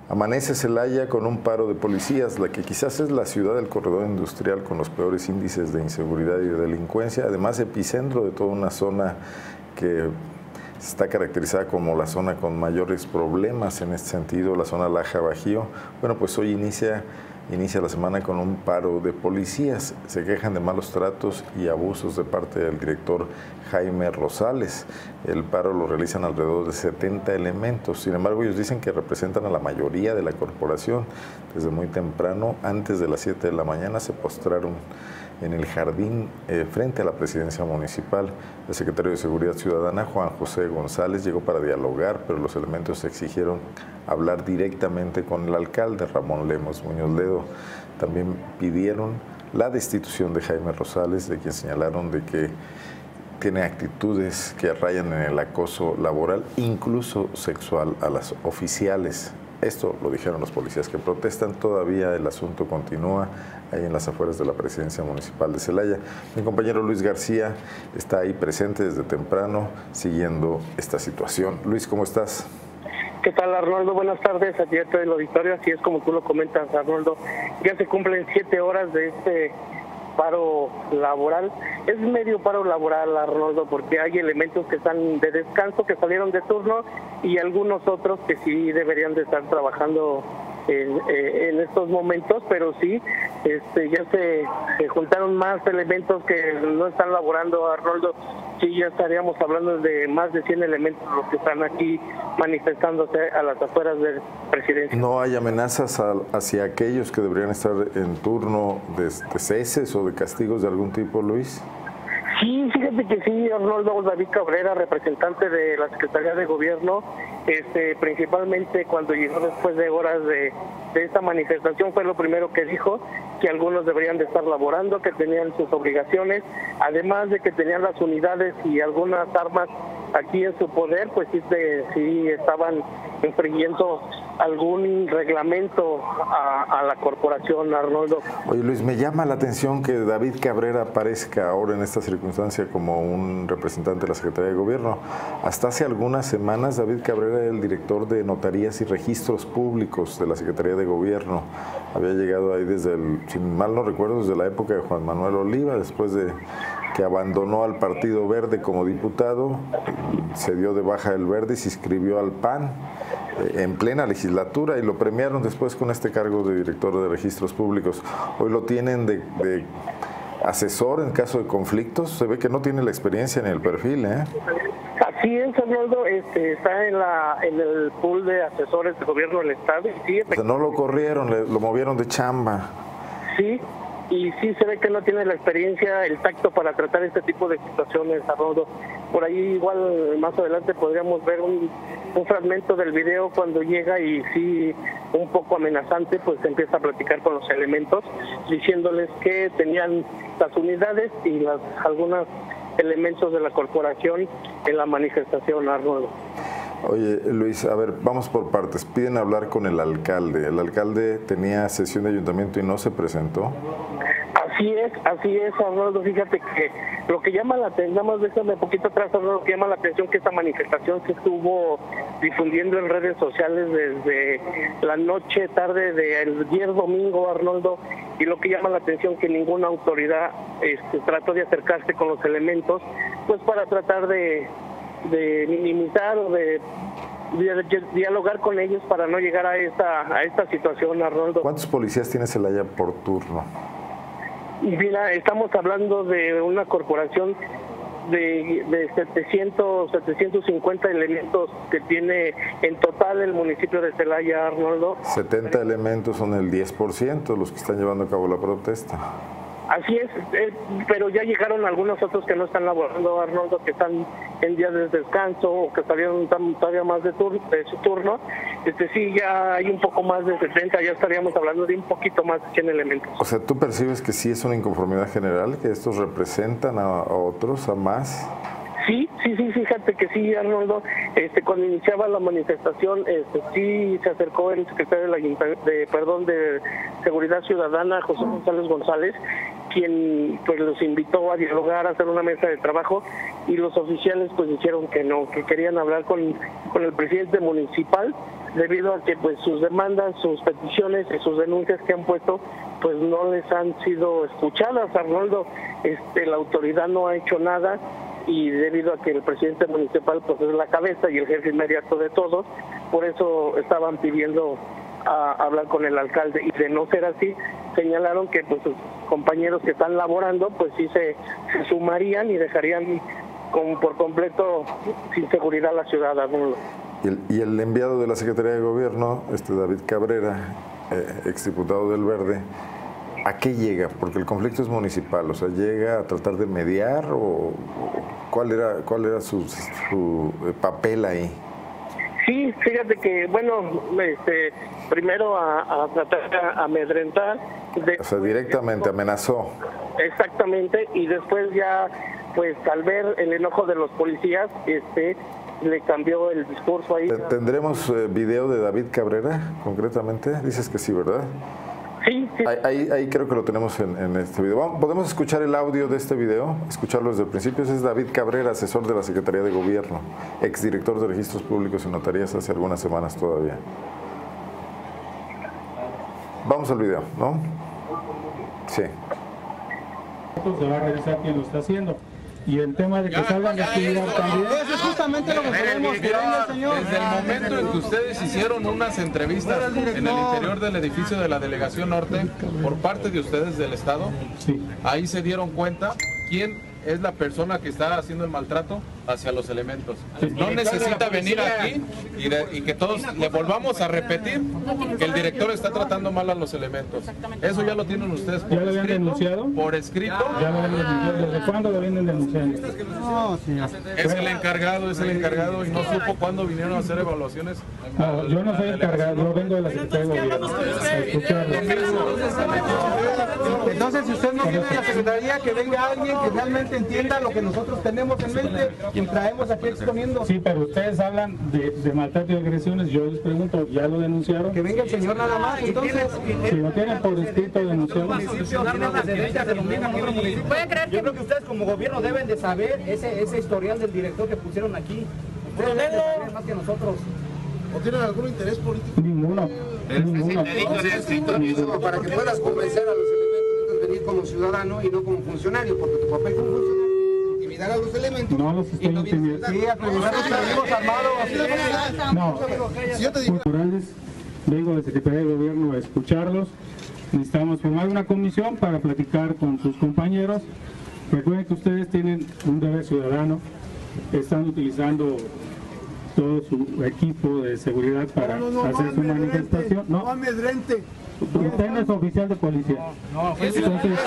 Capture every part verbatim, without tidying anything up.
Amanece Celaya con un paro de policías, la que quizás es la ciudad del corredor industrial con los peores índices de inseguridad y de delincuencia, además epicentro de toda una zona que está caracterizada como la zona con mayores problemas en este sentido, la zona Laja Bajío. Bueno, pues hoy inicia, inicia la semana con un paro de policías. Se quejan de malos tratos y abusos de parte del director Jaime Rosales. El paro lo realizan alrededor de setenta elementos. Sin embargo, ellos dicen que representan a la mayoría de la corporación. Desde muy temprano, antes de las siete de la mañana, se postraron en el jardín eh, frente a la presidencia municipal. El secretario de Seguridad Ciudadana, Juan José González, llegó para dialogar, pero los elementos exigieron hablar directamente con el alcalde, Ramón Lemos Muñoz Ledo. También pidieron la destitución de Jaime Rosales, de quien señalaron de que tiene actitudes que rayan en el acoso laboral, incluso sexual, a las oficiales. Esto lo dijeron los policías que protestan. Todavía el asunto continúa ahí en las afueras de la presidencia municipal de Celaya. Mi compañero Luis García está ahí presente desde temprano siguiendo esta situación. Luis, ¿cómo estás? ¿Qué tal, Arnoldo? Buenas tardes, aquí todo el auditorio. Así es como tú lo comentas, Arnoldo. Ya se cumplen siete horas de este paro laboral. Es medio paro laboral, Arnoldo, porque hay elementos que están de descanso, que salieron de turno, y algunos otros que sí deberían de estar trabajando en, en estos momentos, pero sí, este, ya se, se juntaron más elementos que no están laborando, Arnoldo. Sí, ya estaríamos hablando de más de cien elementos los que están aquí manifestándose a las afueras del presidencia. ¿No hay amenazas a, hacia aquellos que deberían estar en turno de, de ceses o de castigos de algún tipo, Luis? Sí, fíjate que sí, Arnoldo. David Cabrera, representante de la Secretaría de Gobierno, este, principalmente cuando llegó después de horas de, de esta manifestación, fue lo primero que dijo, que algunos deberían de estar laborando, que tenían sus obligaciones, además de que tenían las unidades y algunas armas aquí en su poder, pues sí, de, sí estaban infringiendo algún reglamento a, a la corporación, Arnoldo. Oye, Luis, me llama la atención que David Cabrera aparezca ahora en esta circunstancia como un representante de la Secretaría de Gobierno. Hasta hace algunas semanas David Cabrera era el director de Notarías y Registros Públicos de la Secretaría de Gobierno. Había llegado ahí desde, el, si mal no recuerdo, desde la época de Juan Manuel Oliva, después de que abandonó al Partido Verde como diputado, se dio de baja el Verde y se inscribió al P A N en plena legislatura y lo premiaron después con este cargo de director de registros públicos. Hoy lo tienen de, de asesor en caso de conflictos. Se ve que no tiene la experiencia ni el perfil, ¿eh? Así es, Arnoldo. Este, está en, la, en el pool de asesores del gobierno del estado. Sí, o sea, no lo corrieron, le, lo movieron de chamba. Sí, y sí se ve que no tiene la experiencia, el tacto para tratar este tipo de situaciones, Arnoldo. Por ahí igual más adelante podríamos ver un, un fragmento del video cuando llega y sí, un poco amenazante, pues empieza a platicar con los elementos, diciéndoles que tenían las unidades y las algunos elementos de la corporación en la manifestación, Arnoldo. Oye, Luis, a ver, vamos por partes. Piden hablar con el alcalde. ¿El alcalde tenía sesión de ayuntamiento y no se presentó? Así es, así es, Arnoldo. Fíjate que lo que llama la atención, nada más déjame un poquito atrás, Arnoldo, lo que llama la atención que esta manifestación se estuvo difundiendo en redes sociales desde la noche, tarde del ayer domingo, Arnoldo, y lo que llama la atención que ninguna autoridad este, trató de acercarse con los elementos, pues para tratar de, de minimizar o de dialogar con ellos para no llegar a esta, a esta situación, Arnoldo. ¿Cuántos policías tiene Celaya por turno? Y mira, estamos hablando de una corporación de, de setecientos, setecientos cincuenta elementos que tiene en total el municipio de Celaya, Arnoldo. setenta elementos son el diez por ciento los que están llevando a cabo la protesta. Así es, eh, pero ya llegaron algunos otros que no están laborando, Arnoldo, que están en días de descanso o que salieron todavía más de, tur de su turno. Este sí, ya hay un poco más de setenta, ya estaríamos hablando de un poquito más de cien elementos. O sea, ¿tú percibes que sí es una inconformidad general, que estos representan a, a otros, a más? Sí, sí, sí, fíjate que sí, Arnoldo. Este, cuando iniciaba la manifestación, este, sí se acercó el secretario de, la, de, perdón, de Seguridad Ciudadana, José González González, quien pues los invitó a dialogar, a hacer una mesa de trabajo, y los oficiales pues dijeron que no, que querían hablar con, con el presidente municipal, debido a que pues sus demandas, sus peticiones y sus denuncias que han puesto pues no les han sido escuchadas, Arnoldo. Este, la autoridad no ha hecho nada, y debido a que el presidente municipal pues es la cabeza y el jefe inmediato de todos, por eso estaban pidiendo a hablar con el alcalde, y de no ser así, señalaron que pues sus compañeros que están laborando pues sí se, se sumarían y dejarían con, por completo sin seguridad la ciudad, Arnoldo. Y el, y el enviado de la Secretaría de Gobierno, este David Cabrera, eh, exdiputado del Verde, ¿a qué llega? Porque el conflicto es municipal, o sea, ¿llega a tratar de mediar o, o cuál era cuál era su, su papel ahí? Sí, fíjate que, bueno, este, primero a, a tratar de amedrentar. De, o sea, directamente amenazó. Exactamente, y después ya, pues al ver el enojo de los policías, este, le cambió el discurso ahí. ¿Tendremos eh, video de David Cabrera, concretamente? Dices que sí, ¿verdad? Sí, sí. Ahí, ahí creo que lo tenemos en, en este video. ¿Podemos escuchar el audio de este video? Escucharlo desde el principio. Ese es David Cabrera, asesor de la Secretaría de Gobierno, exdirector de Registros Públicos y Notarías hace algunas semanas todavía. Vamos al video, ¿no? Sí. Se va a revisar quién lo está haciendo. Y el tema de que salgan de actividad también. Eso es justamente lo que queremos, que venga el señor. Desde el momento en que ustedes hicieron unas entrevistas en el interior del edificio de la Delegación Norte por parte de ustedes del Estado, sí, ahí se dieron cuenta quién es la persona que está haciendo el maltrato hacia los elementos. No necesita venir aquí y, de, y que todos le volvamos a repetir que el director está tratando mal a los elementos. Eso ya lo tienen ustedes por ¿Ya lo habían escrito, denunciado? por escrito. ¿Ya lo habían denunciado? ¿Desde cuándo lo vienen denunciando? No, señor. Es el encargado, es el encargado y no supo cuándo vinieron a hacer evaluaciones. No, yo no soy encargado, yo vengo de la Secretaría de Gobierno a escucharlo. Entonces, si usted no viene de la Secretaría, que venga alguien que realmente entienda lo que nosotros tenemos en mente y traemos aquí exponiendo. Sí, pero ustedes hablan de, de maltrato y agresiones, yo les pregunto, ¿ya lo denunciaron? Que venga el señor nada más, entonces. Si lo tienen por escrito denunciado. Yo creo que ustedes como gobierno deben de saber ese, ese historial del director que pusieron aquí. Ustedes deben de saber más que nosotros. ¿O tienen algún interés político? Ninguno. Ninguno. Para que puedas convencer a los elementos, debes venir como ciudadano y no como funcionario, porque tu papel como funcionario es intimidar a los elementos. No los estoy intimidando. Sí, asegurarnos que venimos armados. No. Si yo te digo... Culturales, vengo de Secretaría de Gobierno a escucharlos. Necesitamos formar una comisión para platicar con sus compañeros. Recuerden que ustedes tienen un deber ciudadano, están utilizando todo su equipo de seguridad para No, no, no, hacer no su amedrente, manifestación. no No, amedrente. usted no es oficial de policía. Entonces, lo que,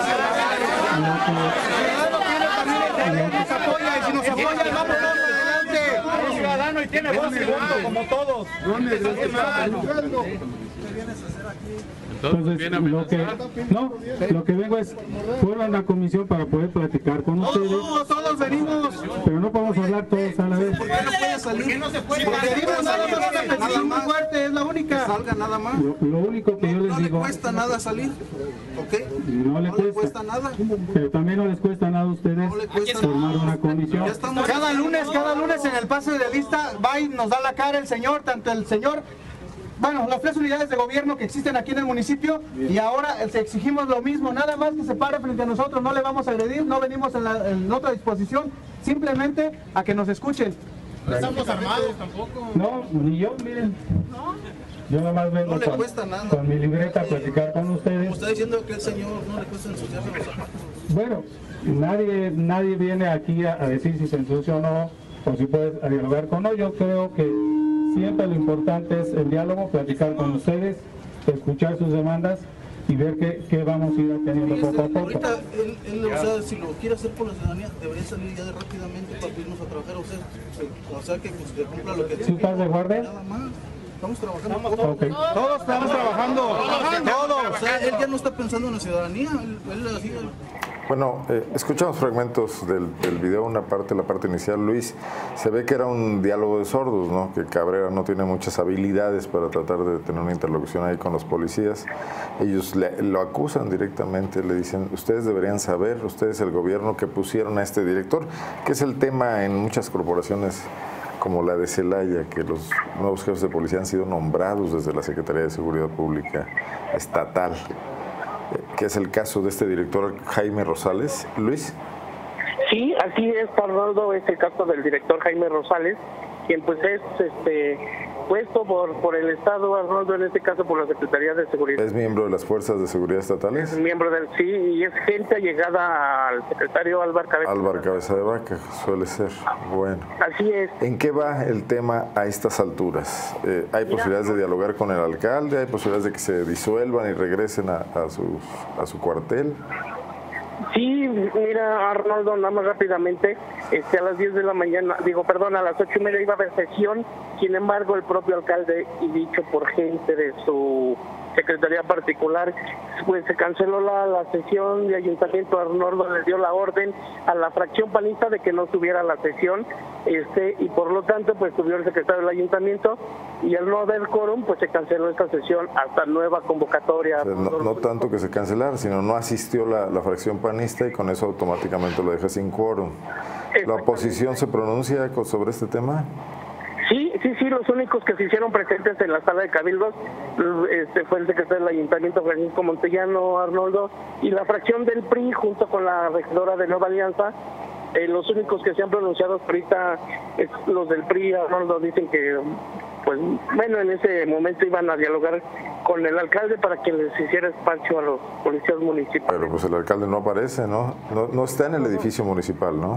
Nos apoya y si nos apoya, vamos adelante. Es ciudadano y tiene voz y voto como todos. No amedrente. Entonces, viene a lo que, no, lo que vengo es, forman una comisión para poder platicar con ustedes, Todos, todos venimos. pero no podemos hablar todos a la vez. ¿Por qué no puede salir? no se puede? Porque venimos nada más una petición muy fuerte, es la única. Salga nada más. Lo, lo único que yo les No le digo, cuesta nada salir, ¿ok? no le No le cuesta cuesta, nada. pero también no les cuesta nada a ustedes No le cuesta formar nada. una comisión. Ya estamos... Cada lunes, cada lunes en el pase de lista va y nos da la cara el señor, tanto el señor, bueno, las tres unidades de gobierno que existen aquí en el municipio, y ahora les exigimos lo mismo, nada más que se pare frente a nosotros, no le vamos a agredir, no venimos en, la, en otra disposición, simplemente a que nos escuchen. No estamos armados tampoco. No, ni yo, miren. Yo nomás vengo No le con, cuesta nada. con mi libreta a platicar con ustedes. Está diciendo que el señor no le cuesta ensuciarse los zapatos. Bueno, nadie, nadie viene aquí a, a decir si se ensucia o no, o si puedes dialogar con no. Yo creo que siempre lo importante es el diálogo, platicar con ustedes, escuchar sus demandas y ver qué, qué vamos a ir teniendo poco a poco. Ahorita, él, él, o sea, si lo quiere hacer por la ciudadanía, debería salir ya de rápidamente para irnos a trabajar. O sea, o sea que, pues, que cumpla lo que ¿Sí estás de guardia? Nada más. Estamos trabajando todos. Ok. Todos estamos trabajando, todos. O sea, él ya no está pensando en la ciudadanía. Él, él así, Bueno, eh, escuchamos fragmentos del, del video, una parte, la parte inicial. Luis, se ve que era un diálogo de sordos, ¿no? Que Cabrera no tiene muchas habilidades para tratar de tener una interlocución ahí con los policías. Ellos le, lo acusan directamente, le dicen, ustedes deberían saber, ustedes el gobierno que pusieron a este director, que es el tema en muchas corporaciones como la de Celaya, que los nuevos jefes de policía han sido nombrados desde la Secretaría de Seguridad Pública Estatal, que es el caso de este director Jaime Rosales. Luis. Sí, así es, Arnoldo, es el caso del director Jaime Rosales, quien pues es este puesto por por el Estado, Arnoldo, en este caso por la Secretaría de Seguridad. ¿Es miembro de las Fuerzas de Seguridad Estatales? Es miembro del sí, y es gente allegada al secretario Álvaro Cabeza. Álvaro Cabeza de Vaca, suele ser. Bueno. Así es. ¿En qué va el tema a estas alturas? Eh, ¿Hay Mira, posibilidades de dialogar con el alcalde? ¿Hay posibilidades de que se disuelvan y regresen a, a, sus, a su cuartel? Sí, mira, Arnoldo, nada más rápidamente, este, a las diez de la mañana, digo, perdón, a las ocho y media iba a haber sesión, sin embargo, el propio alcalde, y dicho por gente de su secretaría particular, pues se canceló la, la sesión de ayuntamiento. Arnoldo le dio la orden a la fracción panista de que no tuviera la sesión, este y por lo tanto pues subió el secretario del ayuntamiento, y al no haber quórum pues se canceló esta sesión hasta nueva convocatoria. No, no tanto que se cancelara, sino no asistió la, la fracción panista y con eso automáticamente lo deja sin quórum. ¿La oposición se pronuncia sobre este tema? Sí, sí, sí, los únicos que se hicieron presentes en la sala de cabildos este, fue el secretario del ayuntamiento, Francisco Montellano, Arnoldo, y la fracción del P R I junto con la regidora de Nueva Alianza. Eh, los únicos que se han pronunciado ahorita es los del P R I, Arnoldo, dicen que, pues, bueno, en ese momento iban a dialogar con el alcalde para que les hiciera espacio a los policías municipales. Pero pues el alcalde no aparece, ¿no? No, no está en el edificio municipal, ¿no?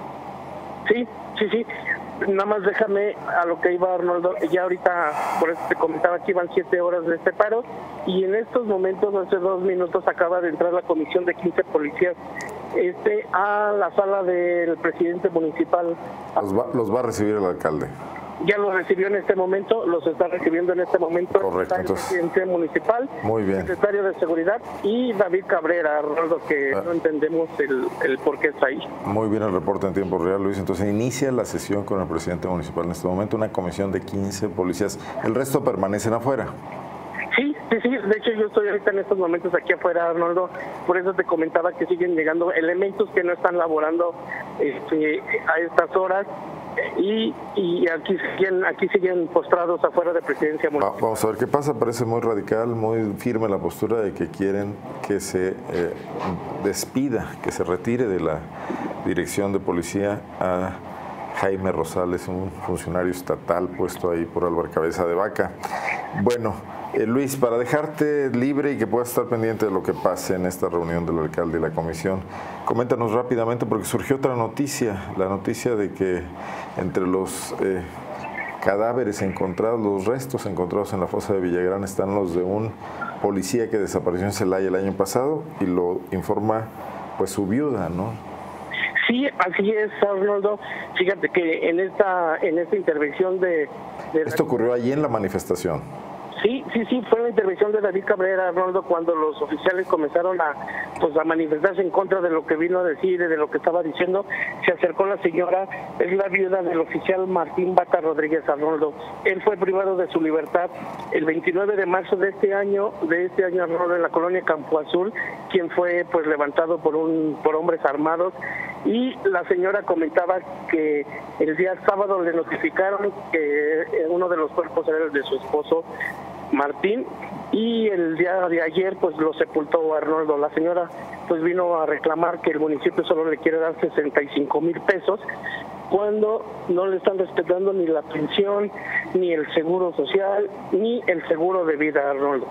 Sí, sí, sí. Nada más déjame a lo que iba, Arnoldo. Ya ahorita, por eso te comentaba que iban siete horas de este paro, y en estos momentos, hace dos minutos, acaba de entrar la comisión de quince policías este a la sala del presidente municipal. Los va, los va a recibir el alcalde. Ya los recibió en este momento, los está recibiendo en este momento. Correcto, el entonces, presidente municipal, muy bien, secretario de Seguridad, y David Cabrera, Arnoldo, que ah. no entendemos el, el por qué está ahí. Muy bien el reporte en tiempo real, Luis. Entonces inicia la sesión con el presidente municipal en este momento, una comisión de quince policías. ¿El resto permanecen afuera? Sí, sí, sí. De hecho, yo estoy ahorita en estos momentos aquí afuera, Arnoldo. Por eso te comentaba que siguen llegando elementos que no están laborando este, a estas horas. Y, y aquí siguen aquí siguen postrados afuera de Presidencia Municipal. Vamos a ver qué pasa. Parece muy radical, muy firme la postura de que quieren que se eh, despida, que se retire de la dirección de policía a Jaime Rosales, un funcionario estatal puesto ahí por Álvaro Cabeza de Vaca. Bueno, eh, Luis, para dejarte libre y que puedas estar pendiente de lo que pase en esta reunión del alcalde y la comisión, coméntanos rápidamente, porque surgió otra noticia, la noticia de que entre los eh, cadáveres encontrados, los restos encontrados en la fosa de Villagrán, están los de un policía que desapareció en Celaya el año pasado, y lo informa pues su viuda, ¿no? Sí, así es, Arnoldo. Fíjate que en esta en esta intervención de... de Esto ocurrió allí en la manifestación. Sí, sí, sí, fue la intervención de David Cabrera, Arnoldo, cuando los oficiales comenzaron a, pues, a manifestarse en contra de lo que vino a decir y de lo que estaba diciendo. Se acercó la señora, es la viuda del oficial Martín Bata Rodríguez, Arnoldo. Él fue privado de su libertad el veintinueve de marzo de este año, de este año, Arnoldo, en la colonia Campo Azul, quien fue pues levantado por un por hombres armados. Y la señora comentaba que el día sábado le notificaron que uno de los cuerpos era el de su esposo Martín, y el día de ayer pues lo sepultó, Arnoldo. La señora pues vino a reclamar que el municipio solo le quiere dar sesenta y cinco mil pesos cuando no le están respetando ni la pensión, ni el seguro social, ni el seguro de vida, Arnoldo.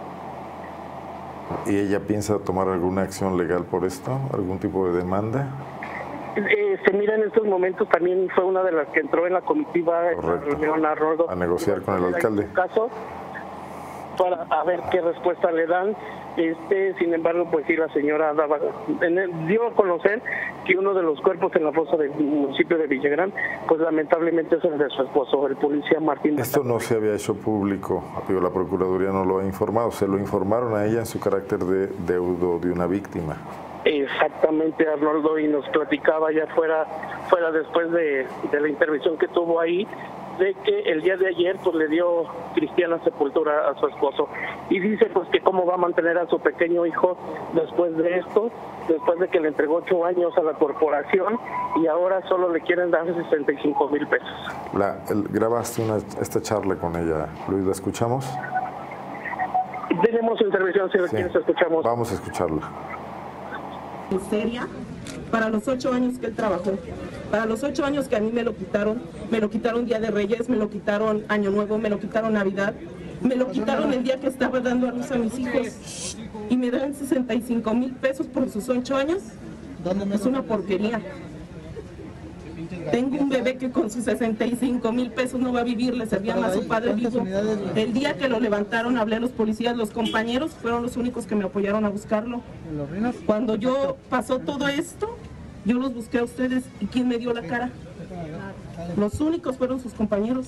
¿Y ella piensa tomar alguna acción legal por esto? ¿Algún tipo de demanda? Eh, se mira en estos momentos, también fue una de las que entró en la comitiva en la reunión, Arnoldo, a negociar con el alcalde. Caso, para a ver qué respuesta le dan. Este, sin embargo, pues sí, la señora daba, en el, dio a conocer que uno de los cuerpos en la fosa del municipio de Villagrán, pues lamentablemente es el de su esposo, el policía Martín. Esto no se había hecho público, digo, la Procuraduría no lo ha informado, se lo informaron a ella en su carácter de deudo de una víctima. Exactamente, Arnoldo, y nos platicaba ya fuera, fuera después de, de la intervención que tuvo ahí, de que el día de ayer pues le dio cristiana sepultura a su esposo. Y dice pues que cómo va a mantener a su pequeño hijo después de esto, después de que le entregó ocho años a la corporación y ahora solo le quieren dar sesenta y cinco mil pesos. La, el, grabaste una, esta charla con ella, Luis, ¿la escuchamos? Tenemos intervención, si lo Sí. quieres escuchamos. Vamos a escucharla. Seria para los ocho años que él trabajó, para los ocho años que a mí me lo quitaron, me lo quitaron Día de Reyes, me lo quitaron Año Nuevo, me lo quitaron Navidad, me lo quitaron el día que estaba dando a luz a mis hijos y me dan sesenta y cinco mil pesos por sus ocho años. Es una porquería. Tengo un bebé que con sus sesenta y cinco mil pesos no va a vivir, le servían a su padre vivo. El día que lo levantaron hablé a los policías, los compañeros fueron los únicos que me apoyaron a buscarlo. Cuando yo pasó todo esto, yo los busqué a ustedes y ¿quién me dio la cara? Los únicos fueron sus compañeros.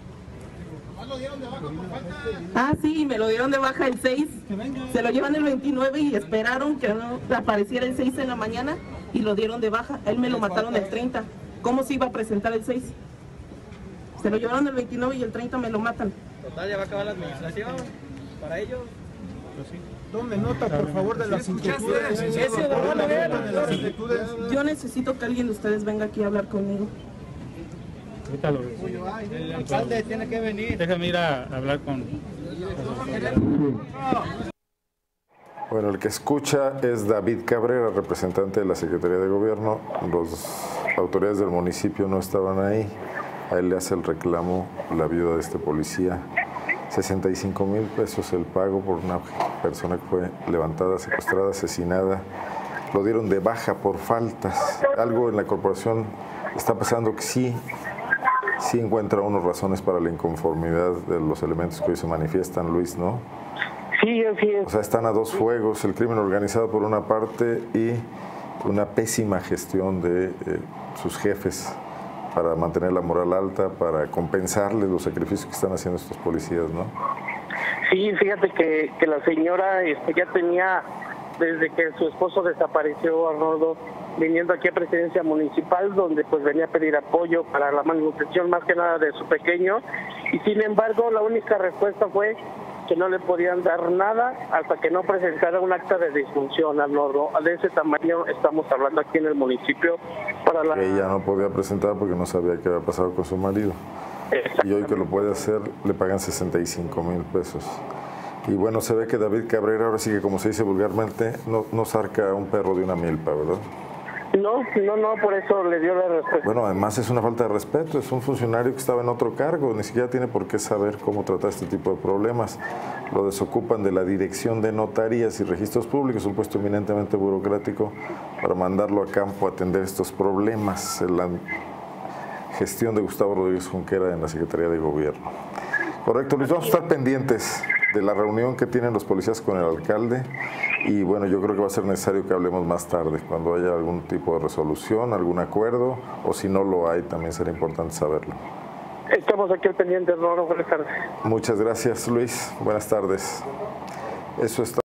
Ah, sí, me lo dieron de baja el seis, se lo llevan el veintinueve y esperaron que no apareciera el seis en la mañana y lo dieron de baja. A él me lo mataron el treinta. ¿Cómo se iba a presentar el seis? Se lo llevaron el veintinueve y el treinta me lo matan. Total, ya va a acabar la administración para ellos. Tome nota, por favor, de las inquietudes. Yo necesito que alguien de ustedes venga aquí a hablar conmigo. Ahorita lo ves. El alcalde tiene que venir. Déjame ir a hablar con... Bueno, el que escucha es David Cabrera, representante de la Secretaría de Gobierno. Las autoridades del municipio no estaban ahí. A él le hace el reclamo la viuda de este policía. sesenta y cinco mil pesos el pago por una persona que fue levantada, secuestrada, asesinada. Lo dieron de baja por faltas. Algo en la corporación está pasando que sí, sí encuentra uno razones para la inconformidad de los elementos que hoy se manifiestan, Luis, ¿no? Sí, así es. O sea, están a dos fuegos, el crimen organizado por una parte y una pésima gestión de eh, sus jefes para mantener la moral alta, para compensarles los sacrificios que están haciendo estos policías, ¿no? Sí, fíjate que, que la señora este, ya tenía, desde que su esposo desapareció, Arnoldo, viniendo aquí a Presidencia Municipal, donde pues venía a pedir apoyo para la manutención más que nada de su pequeño, y sin embargo la única respuesta fue que no le podían dar nada hasta que no presentara un acta de disfunción, Arnoldo. De ese tamaño estamos hablando aquí en el municipio. Para la... Ella no podía presentar porque no sabía qué había pasado con su marido. Y hoy que lo puede hacer, le pagan sesenta y cinco mil pesos. Y bueno, se ve que David Cabrera, ahora sí que como se dice vulgarmente, no, no saca un perro de una milpa, ¿verdad? No, no, no, por eso le dio la respuesta. Bueno, además es una falta de respeto, es un funcionario que estaba en otro cargo, ni siquiera tiene por qué saber cómo tratar este tipo de problemas. Lo desocupan de la Dirección de Notarías y Registros Públicos, un puesto eminentemente burocrático, para mandarlo a campo a atender estos problemas en la gestión de Gustavo Rodríguez Junquera en la Secretaría de Gobierno. Correcto, Luis, vamos a estar pendientes de la reunión que tienen los policías con el alcalde y bueno, yo creo que va a ser necesario que hablemos más tarde, cuando haya algún tipo de resolución, algún acuerdo, o si no lo hay, también será importante saberlo. Estamos aquí al pendiente, Arnoldo. Buenas tardes. Muchas gracias, Luis. Buenas tardes. Eso está.